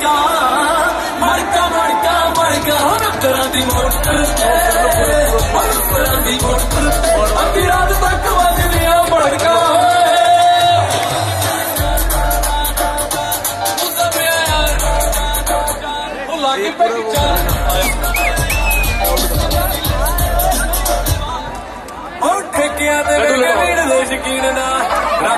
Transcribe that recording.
मड़का मड़का मड़का मड़का नक्करां दी motor नक्करां दी motor अद्धी रात तक वजदियां मड़का लागी पैक ठेकिया दे शकीन ना